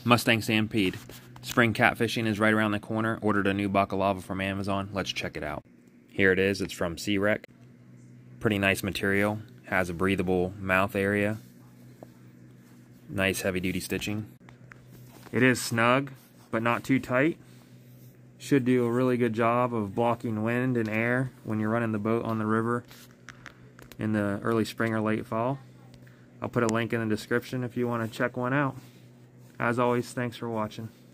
Mustang Stampede. Spring catfishing is right around the corner. Ordered a new Balaclava from Amazon. Let's check it out. Here it is. It's from Sea-Wreck. Pretty nice material. Has a breathable mouth area. Nice heavy-duty stitching. It is snug, but not too tight. Should do a really good job of blocking wind and air when you're running the boat on the river in the early spring or late fall. I'll put a link in the description if you want to check one out. As always, thanks for watching.